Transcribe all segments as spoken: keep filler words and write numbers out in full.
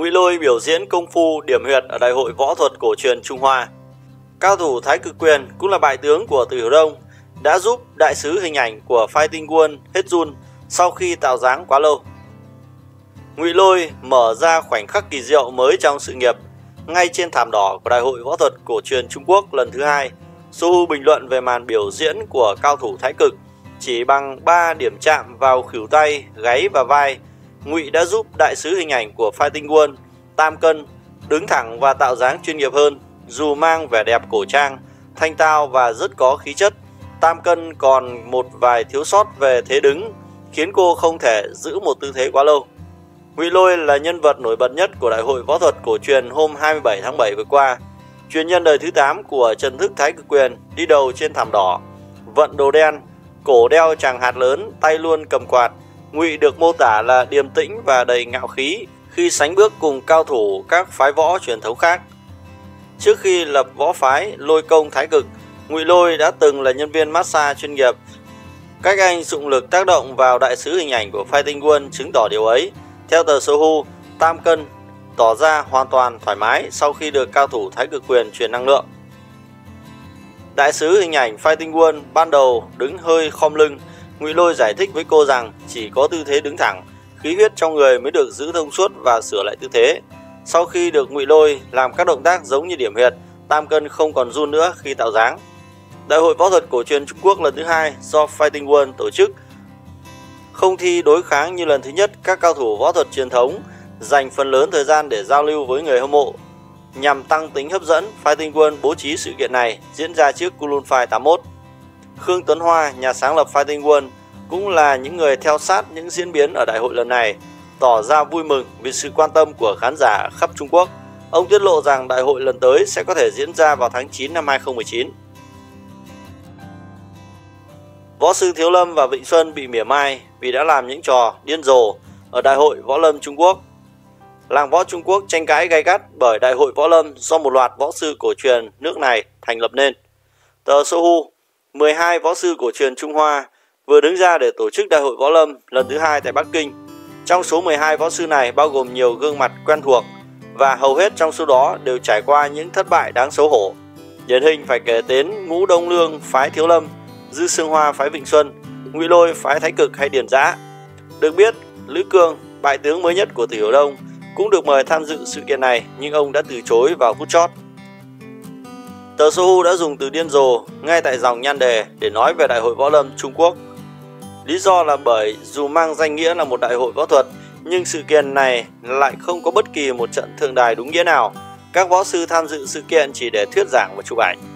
Ngụy Lôi biểu diễn công phu điểm huyệt ở Đại hội võ thuật cổ truyền Trung Hoa. Cao thủ Thái Cực Quyền cũng là bại tướng của Từ Hiểu Đông đã giúp đại sứ hình ảnh của Fighting World hết run sau khi tạo dáng quá lâu. Ngụy Lôi mở ra khoảnh khắc kỳ diệu mới trong sự nghiệp. Ngay trên thảm đỏ của Đại hội võ thuật cổ truyền Trung Quốc lần thứ hai, Sohu bình luận về màn biểu diễn của cao thủ Thái Cực. Chỉ bằng ba điểm chạm vào khuỷu tay, gáy và vai, Ngụy đã giúp đại sứ hình ảnh của Fighting World tam cân đứng thẳng và tạo dáng chuyên nghiệp hơn. Dù mang vẻ đẹp cổ trang, thanh tao và rất có khí chất, tam cân còn một vài thiếu sót về thế đứng, khiến cô không thể giữ một tư thế quá lâu. Ngụy Lôi là nhân vật nổi bật nhất của Đại hội võ thuật cổ truyền hôm hai mươi bảy tháng bảy vừa qua. Truyền nhân đời thứ tám của Trần thức Thái Cực Quyền đi đầu trên thảm đỏ, vận đồ đen, cổ đeo tràng hạt lớn, tay luôn cầm quạt. Ngụy được mô tả là điềm tĩnh và đầy ngạo khí khi sánh bước cùng cao thủ các phái võ truyền thống khác. Trước khi lập võ phái Lôi Công Thái Cực, Ngụy Lôi đã từng là nhân viên massage chuyên nghiệp. Cách anh dụng lực tác động vào đại sứ hình ảnh của Fighting World chứng tỏ điều ấy. Theo tờ Sohu, tam cân tỏ ra hoàn toàn thoải mái sau khi được cao thủ Thái Cực Quyền truyền năng lượng. Đại sứ hình ảnh Fighting World ban đầu đứng hơi khom lưng. Ngụy Lôi giải thích với cô rằng chỉ có tư thế đứng thẳng, khí huyết trong người mới được giữ thông suốt và sửa lại tư thế. Sau khi được Ngụy Lôi làm các động tác giống như điểm huyệt, tam cân không còn run nữa khi tạo dáng. Đại hội võ thuật cổ truyền Trung Quốc lần thứ hai do Fighting World tổ chức không thi đối kháng như lần thứ nhất. Các cao thủ võ thuật truyền thống dành phần lớn thời gian để giao lưu với người hâm mộ. Nhằm tăng tính hấp dẫn, Fighting World bố trí sự kiện này diễn ra trước Kulun Fight tám mươi mốt. Khương Tuấn Hoa, nhà sáng lập Fighting World, cũng là những người theo sát những diễn biến ở đại hội lần này, tỏ ra vui mừng vì sự quan tâm của khán giả khắp Trung Quốc. Ông tiết lộ rằng đại hội lần tới sẽ có thể diễn ra vào tháng chín năm hai nghìn không trăm mười chín. Võ sư Thiếu Lâm và Vịnh Xuân bị mỉa mai vì đã làm những trò điên rồ ở Đại hội Võ Lâm Trung Quốc. Làng võ Trung Quốc tranh cãi gay gắt bởi Đại hội Võ Lâm do một loạt võ sư cổ truyền nước này thành lập nên. Tờ Sohu, mười hai võ sư cổ truyền Trung Hoa vừa đứng ra để tổ chức Đại hội Võ Lâm lần thứ hai tại Bắc Kinh. Trong số mười hai võ sư này bao gồm nhiều gương mặt quen thuộc và hầu hết trong số đó đều trải qua những thất bại đáng xấu hổ. Điển hình phải kể đến Ngũ Đông Lương phái Thiếu Lâm, Dư Sương Hoa phái Vịnh Xuân, Ngụy Lôi phái Thái Cực hay Điền Giã. Được biết, Lữ Cương, bại tướng mới nhất của Từ Hiểu Đông, cũng được mời tham dự sự kiện này nhưng ông đã từ chối vào phút chót. Tờ Sohu đã dùng từ điên rồ ngay tại dòng nhan đề để nói về Đại hội Võ Lâm Trung Quốc. Lý do là bởi dù mang danh nghĩa là một đại hội võ thuật, nhưng sự kiện này lại không có bất kỳ một trận thượng đài đúng nghĩa nào. Các võ sư tham dự sự kiện chỉ để thuyết giảng và chụp ảnh.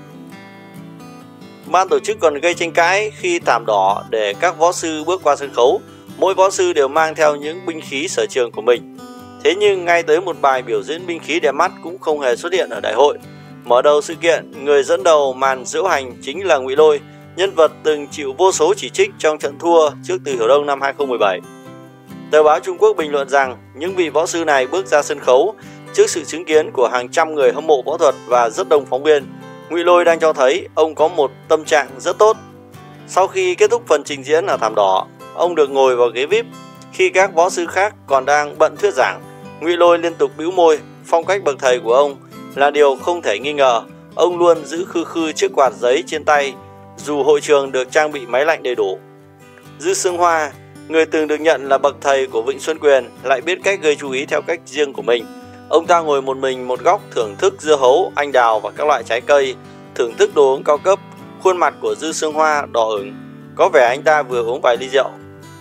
Ban tổ chức còn gây tranh cãi khi thảm đỏ để các võ sư bước qua sân khấu. Mỗi võ sư đều mang theo những binh khí sở trường của mình. Thế nhưng ngay tới một bài biểu diễn binh khí đẹp mắt cũng không hề xuất hiện ở đại hội. Mở đầu sự kiện, người dẫn đầu màn diễu hành chính là Ngụy Lôi, nhân vật từng chịu vô số chỉ trích trong trận thua trước Từ Hiểu Đông năm hai nghìn không trăm mười bảy. Tờ báo Trung Quốc bình luận rằng những vị võ sư này bước ra sân khấu trước sự chứng kiến của hàng trăm người hâm mộ võ thuật và rất đông phóng viên. Ngụy Lôi đang cho thấy ông có một tâm trạng rất tốt. Sau khi kết thúc phần trình diễn ở thảm đỏ, ông được ngồi vào ghế vi ai pi. Khi các võ sư khác còn đang bận thuyết giảng, Ngụy Lôi liên tục bĩu môi. Phong cách bậc thầy của ông là điều không thể nghi ngờ. Ông luôn giữ khư khư chiếc quạt giấy trên tay, dù hội trường được trang bị máy lạnh đầy đủ. Dư Sương Hoa, người từng được nhận là bậc thầy của Vịnh Xuân Quyền, lại biết cách gây chú ý theo cách riêng của mình. Ông ta ngồi một mình một góc thưởng thức dưa hấu, anh đào và các loại trái cây, thưởng thức đồ uống cao cấp. Khuôn mặt của Dư Sương Hoa đỏ ửng, có vẻ anh ta vừa uống vài ly rượu.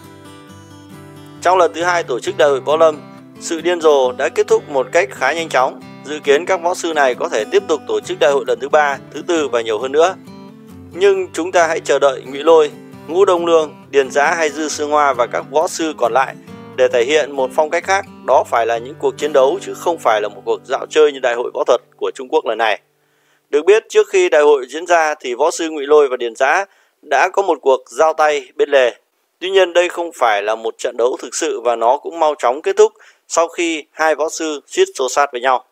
Trong lần thứ hai tổ chức Đại hội Võ Lâm, sự điên rồ đã kết thúc một cách khá nhanh chóng. Dự kiến các võ sư này có thể tiếp tục tổ chức đại hội lần thứ ba, thứ tư và nhiều hơn nữa. Nhưng chúng ta hãy chờ đợi Ngụy Lôi, Ngũ Đông Lương, Điền Giã hay Dư Sương Hoa và các võ sư còn lại để thể hiện một phong cách khác. Đó phải là những cuộc chiến đấu chứ không phải là một cuộc dạo chơi như Đại hội Võ thuật của Trung Quốc lần này. Được biết, trước khi đại hội diễn ra thì võ sư Ngụy Lôi và Điền Giã đã có một cuộc giao tay bên lề. Tuy nhiên đây không phải là một trận đấu thực sự và nó cũng mau chóng kết thúc sau khi hai võ sư suýt xô xát với nhau.